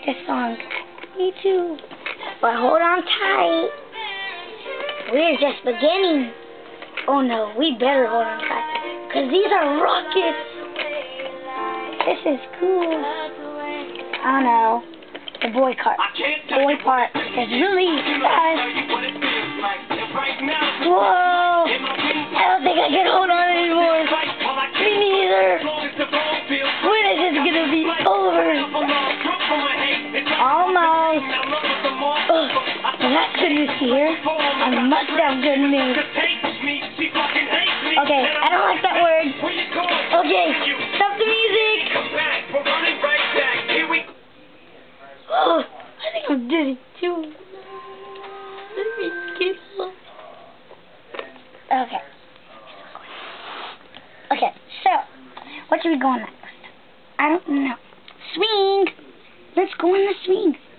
this song. Me too. But hold on tight. We're just beginning. Oh no, we better hold on tight. Because these are rockets. This is cool. I don't know. The boy part is really fast. Whoa! I don't think I can hold on anymore. Me neither. When is this gonna be over? Almost. Ugh. Well, that's good news to hear. I must have good news. Okay, I don't like that word. Okay, stop the music. Oh, I think I'm dizzy too. Let me get up. Okay. Okay, so, what should we go on next? I don't know. Swing! Let's go on the swing.